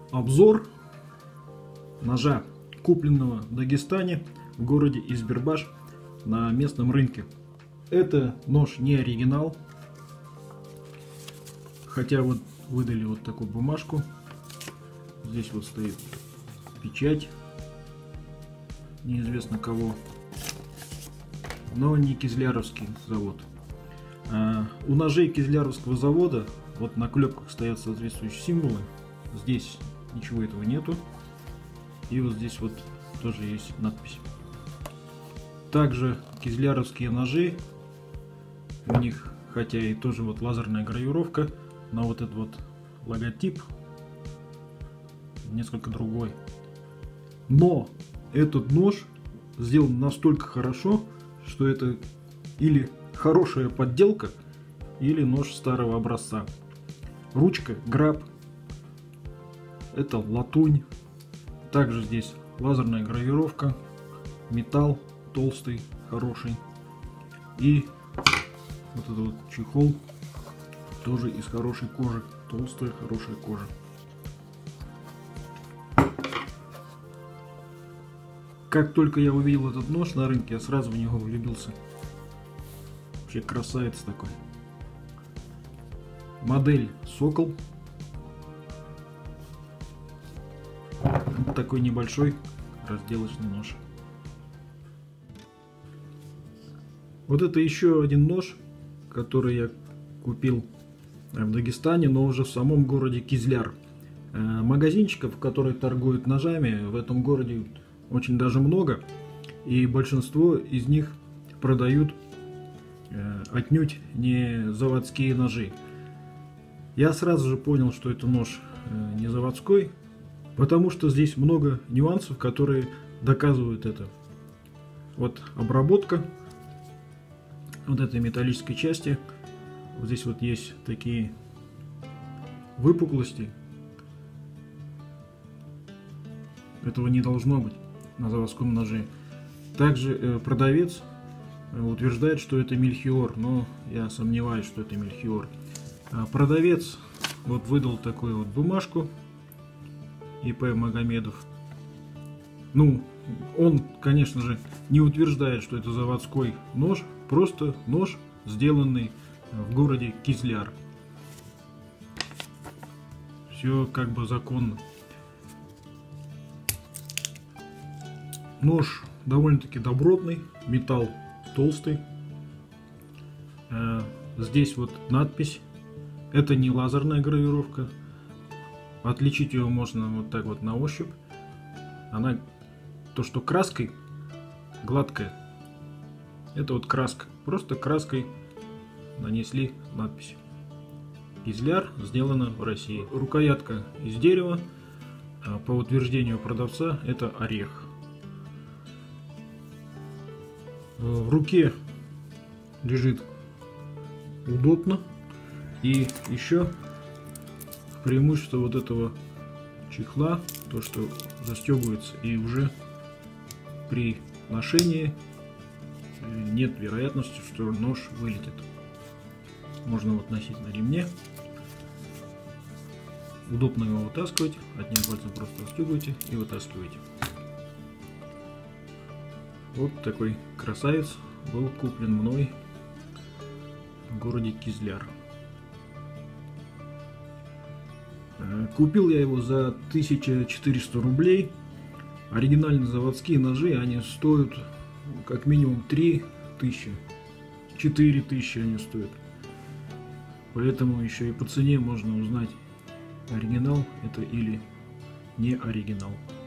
Обзор ножа, купленного в Дагестане в городе Избербаш на местном рынке. Это нож не оригинал, хотя вот выдали вот такую бумажку. Здесь вот стоит печать неизвестно кого, но не кизляровский завод. У ножей кизляровского завода вот на клепках стоят соответствующие символы. Здесь ничего этого нету. И вот здесь вот тоже есть надпись. Также кизляровские ножи, у них хотя и тоже вот лазерная гравировка, но вот этот вот логотип несколько другой. Но этот нож сделан настолько хорошо, что это или хорошая подделка, или нож старого образца. Ручка граб, это латунь. Также здесь лазерная гравировка, металл толстый, хороший. И вот этот вот чехол тоже из хорошей кожи, толстая, хорошая кожа. Как только я увидел этот нож на рынке, я сразу в него влюбился. Вообще красавец такой. Модель Сокол. Вот такой небольшой разделочный нож. Вот это еще один нож, который я купил в Дагестане, но уже в самом городе Кизляр. Магазинчиков, которые торгуют ножами, в этом городе очень даже много, и большинство из них продают отнюдь не заводские ножи. Я сразу же понял, что это нож не заводской, потому что здесь много нюансов, которые доказывают это. Вот обработка вот этой металлической части. Вот здесь вот есть такие выпуклости. Этого не должно быть на заводском ноже. Также продавец утверждает, что это мельхиор, но я сомневаюсь, что это мельхиор. Продавец вот выдал такую вот бумажку ИП Магомедов. Ну, он, конечно же, не утверждает, что это заводской нож, просто нож, сделанный в городе Кизляр. Все как бы законно. Нож довольно-таки добротный, металл толстый. Здесь вот надпись. Это не лазерная гравировка. Отличить ее можно вот так вот на ощупь. Она, то что краской гладкая, это вот краска. Просто краской нанесли надпись. Кизляр, сделано в России. Рукоятка из дерева. По утверждению продавца это орех. В руке лежит удобно. И еще преимущество вот этого чехла, то что застегивается, и уже при ношении нет вероятности, что нож вылетит. Можно вот носить на ремне. Удобно его вытаскивать. Одним пальцем просто застегиваете и вытаскиваете. Вот такой красавец был куплен мной в городе Кизляр. Купил я его за 1400 рублей. Оригинальные заводские ножи, они стоят как минимум 3000, 4000 они стоят. Поэтому еще и по цене можно узнать, оригинал это или не оригинал.